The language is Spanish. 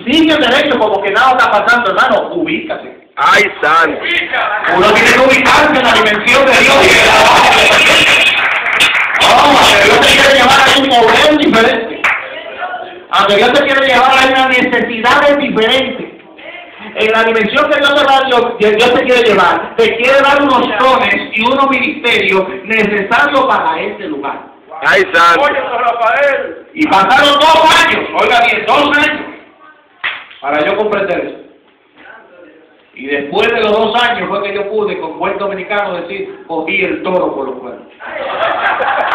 sigue derecho como que nada está pasando, hermano, ubícate. ¡Ay, santo! Uno tiene que ubicarse en la dimensión de Dios y de la que Dios te quiere llevar a un poder diferente. Aunque Dios te quiere llevar a una necesidades diferentes. En la dimensión que Dios te quiere llevar, te quiere dar unos dones y unos ministerios necesarios para este lugar. ¡Ay, santo! Oye, don Rafael. Y pasaron 2 años, oiga bien, 2 años, para yo comprender eso. Y después de los 2 años fue que yo pude, con buen dominicano, decir, cogí el toro por los cuernos.